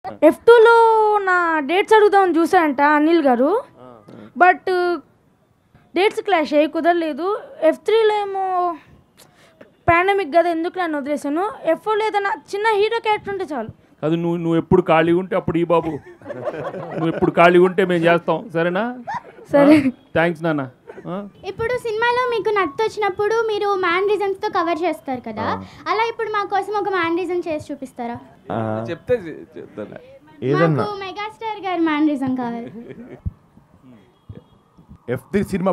F2లో నా డేట్స్ అడుగుదామని చూసారంట అనిల్ గారు, బట్ డేట్స్ క్లాష్ అయ్యి కుదరలేదు. F3లో ఏమో పాండమిక్ కదా ఎందుకు నన్ను వదిలేసాను. F4లో ఏదైనా చిన్న హీరో క్యారెక్టర్ ఉంటే చాలు. అది నువ్వు ఎప్పుడు ఖాళీగా ఉంటే అప్పుడు ఈ బాబు, నువ్వు ఎప్పుడు ఖాళీగా ఉంటే మేము చేస్తాం, సరేనా? సరే, థ్యాంక్స్ నాన్న. ఇప్పుడు సినిమాలో మీకు నచ్చొచ్చినప్పుడు మీరు మ్యానరిజమ్స్తో కవర్ చేస్తారు కదా, అలా ఇప్పుడు మా కోసం ఒక మ్యానరిజం చేసి చూపిస్తారా? చెప్తే మాకు మెగాస్టార్ గారి మ్యానరిజం కావాలి. F3 సినిమా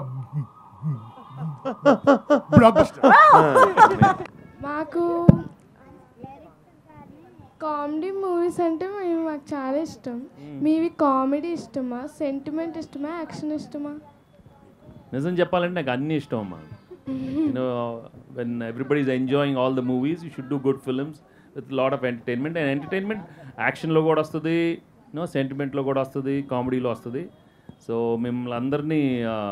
మాకు కామెడీ మూవీస్ అంటే మాకు చాలా ఇష్టం. మీవి కామెడీ ఇష్టమా, సెంటిమెంట్ ఇష్టమా, యాక్షన్ ఇష్టమా? నిజం చెప్పాలంటే నాకు అన్నీ ఇష్టం అమ్మా. When everybody is enjoying all the movies, you should do good films with lot of entertainment. And entertainment యాక్షన్లో కూడా వస్తుంది, సెంటిమెంట్లో కూడా వస్తుంది, కామెడీలో వస్తుంది. సో మిమ్మల్ని అందరినీ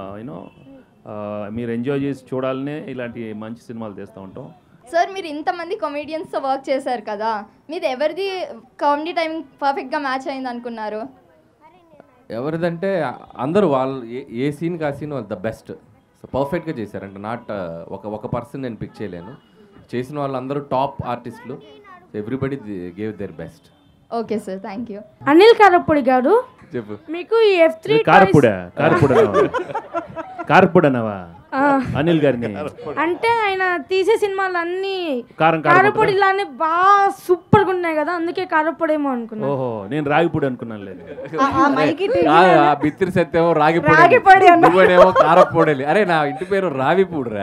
మీరు ఎంజాయ్ చేసి చూడాలనే ఇలాంటి మంచి సినిమాలు తీస్తూ ఉంటాం. సార్, మీరు ఇంతమంది కామెడియన్స్తో వర్క్ చేశారు కదా, మీది ఎవరిది కామెడీ టైమింగ్ పర్ఫెక్ట్గా మ్యాచ్ అయింది అనుకున్నారు? ఎవరిదంటే అందరూ వాళ్ళు ఏ సీన్కి ఆ సీన్ వాళ్ళు ద బెస్ట్, సో పర్ఫెక్ట్గా చేశారంట. నాట్ ఒక పర్సన్ నేను పిక్ చేయలేను, చేసిన వాళ్ళందరూ టాప్ ఆర్టిస్టులు. Everybody gave their best. Okay sir, thank you. Anil కారప్పొడి గారు, చెప్పు. మీకు ఈ F3 కారప్పుడనవా అనిల్ గారిని? అంటే ఆయన తీసే సినిమాలు అన్ని కారం కారప్పొడి ఇలానే బాగా సూపర్గా ఉన్నాయి కదా, అందుకే కారప్పొడేమో అనుకున్నా. ఓహో, నేను రాగిపొడి అనుకున్నాను. లేదు, బిత్తిరి సత్యేమో రాగిపొడి, నువ్వేమో కారప్పొడి. అరే నా ఇంటి పేరు రావిపూడిరా.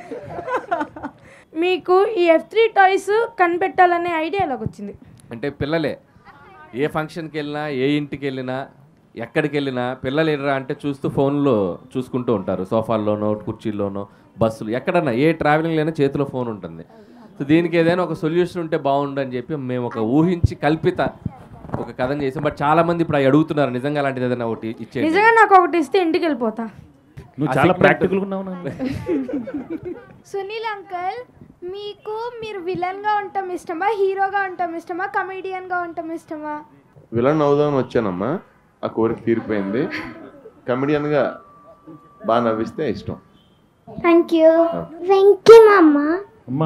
మీకు ఈ F3 టాయ్స్ కనిపెట్టాలనే ఐడియా ఎలాగొచ్చింది? అంటే పిల్లలే ఏ ఫంక్షన్కి వెళ్ళినా, ఏ ఇంటికి వెళ్ళినా, ఎక్కడికి వెళ్ళినా పిల్లలు ఎర్రా అంటే చూస్తూ ఫోన్లో చూసుకుంటూ ఉంటారు. సోఫాల్లోనో, కుర్చీల్లోనో, బస్సులు, ఎక్కడన్నా ఏ ట్రావెలింగ్లోనో చేతిలో ఫోన్ ఉంటుంది. సో దీనికి ఏదైనా ఒక సొల్యూషన్ ఉంటే బాగుండని చెప్పి మేము ఒక ఊహించి కల్పిత ఒక కథను చేసాం. బట్ చాలా మంది ఇప్పుడు అడుగుతున్నారు నిజంగా అలాంటిది ఏదైనా ఒకటి ఇచ్చే. నిజంగా నాకు ఒకటి ఇస్తే ఇంటికి వెళ్ళిపోతా. నువ్వు చాలా ప్రాక్టికల్గా ఉన్నావు. సునీల్ అంకల్, మీరు విలన్గా ఉండటం ఇష్టమా, హీరోగా ఉండటం ఇష్టమా, కమెడియన్గా ఉండటం ఇష్టమా? విలన్ అవుదామని వచ్చానమ్మా, ఆ కోరిక తీరిపోయింది. కమెడియన్గా బాగా నవ్విస్తే ఇష్టం. Thank you. వెంకీ మామ, అమ్మా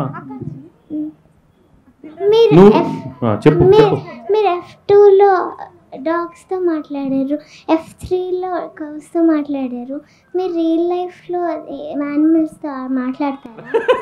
మీరు F2లో డాగ్స్తో మాట్లాడారు, F3లో కౌస్తో మాట్లాడారు, మీరు రియల్ లైఫ్లో యానిమల్స్తో మాట్లాడతారా?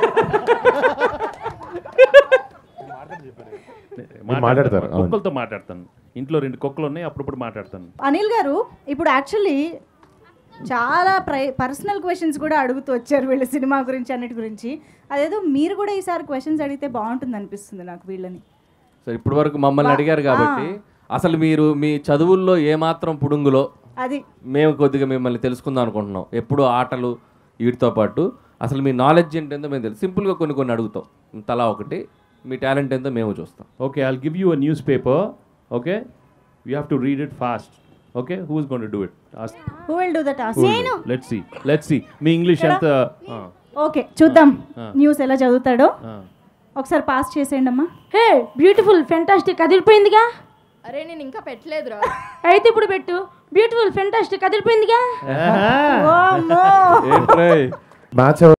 మాట్లాడతారు, కుక్కలతో మాట్లాడతాను. ఇంట్లో 2 కుక్కలు ఉన్నాయి, అప్పుడప్పుడు మాట్లాడతాను. అనిల్ గారు, ఇప్పుడు యాక్చువల్లీ చాలా పర్సనల్ క్వశ్చన్స్ కూడా అడుగుతూ వచ్చారు వీళ్ళ సినిమా గురించి, అన్నిటి గురించి. అదేదో మీరు కూడా ఈసారి క్వశ్చన్స్ అడిగితే బాగుంటుంది అనిపిస్తుంది నాకు వీళ్ళని. సో ఇప్పటి వరకు మమ్మల్ని అడిగారు కాబట్టి అసలు మీరు మీ చదువుల్లో ఏమాత్రం పుడుంగులో అది మేము కొద్దిగా మిమ్మల్ని తెలుసుకుందాం అనుకుంటున్నాం. ఎప్పుడు ఆటలు వీటితో పాటు అసలు మీ నాలెడ్జ్ ఏంటందో మేము తెలుసు. సింపుల్గా కొన్ని అడుగుతాం, తలా ఒకటి. మీ టాలెంట్ ఏందో మేము చూస్తాం. Okay, I'll give you a newspaper. Okay, you have to read it fast. Okay, who is going to do it? Who will do the task? నేను. లెట్స్ సీ మీ ఇంగ్లీష్ ఎంత. Okay, చూద్దాం news ఎలా చదువుతాడో. ఒకసారి pass చేసేయండి అమ్మా. Hey, beautiful fantastic అదిరిపోయిందిగా. అరే, నేను ఇంకా పెట్టలేదురా. అయితే ఇప్పుడు పెట్టు. Beautiful fantastic అదిరిపోయిందిగా. మ్యాచ్